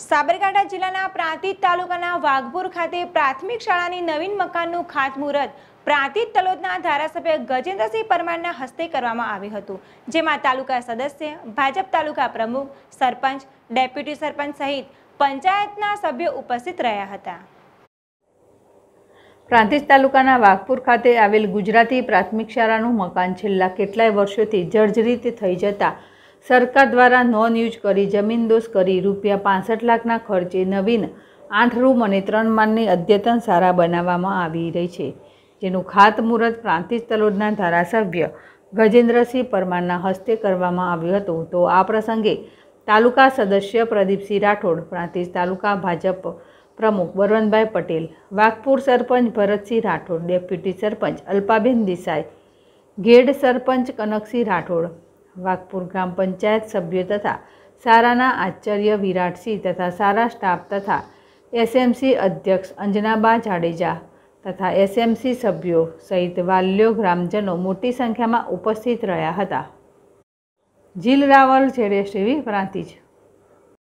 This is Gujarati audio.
સાબરકાંઠા જિલ્લાના પ્રાંતિજ તાલુકાના વાઘપુર ખાતે પ્રાથમિક શાળાની નવીન મકાનનું ખાતમુહૂર્ત પ્રાંતિજ તલોદના ધારાસભ્ય ગજેન્દ્રસિંહ પરમારના હસ્તે કરવામાં આવ્યું હતું, જેમાં તાલુકા સદસ્ય, ભાજપ તાલુકા પ્રમુખ, સરપંચ, ડેપ્યુટી સરપંચ સહિત પંચાયતના સભ્યો ઉપસ્થિત રહ્યા હતા। પ્રાંતિજ તાલુકાના વાઘપુર ખાતે આવેલ ગુજરાતી પ્રાથમિક શાળાનું મકાન છેલ્લા કેટલાય વર્ષોથી જર્જરિત થઈ જતા સરકાર દ્વારા નોન યુઝ કરી જમીનદોસ્ત કરી ₹65 લાખના ખર્ચે નવીન 8 રૂમ અને 3 માળની અદ્યતન શાળા બનાવવામાં આવી રહી છે, જેનું ખાતમુહૂર્ત પ્રાંતિજ તલોદના ધારાસભ્ય ગજેન્દ્રસિંહ પરમારના હસ્તે કરવામાં આવ્યું હતું। તો આ પ્રસંગે તાલુકા સદસ્ય પ્રદીપસિંહ રાઠોડ, પ્રાંતિજ તાલુકા ભાજપ પ્રમુખ બળવંતભાઈ પટેલ, વાઘપુર સરપંચ ભરતસિંહ રાઠોડ, ડેપ્યુટી સરપંચ અલ્પાબેન દેસાઈ, ગેડ સરપંચ કનકસિંહ રાઠોડ, વાઘપુર ગ્રામ પંચાયત સભ્યો તથા શાળાના આચાર્ય વિરાટસિંહ તથા શાળા સ્ટાફ તથા એસએમસી અધ્યક્ષ અંજનાબા જાડેજા તથા એસએમસી સભ્યો સહિત વાલીઓ ગ્રામજનો મોટી સંખ્યામાં ઉપસ્થિત રહ્યા હતા। જીલ રાવલ, ZSTV, પ્રાંતિજ।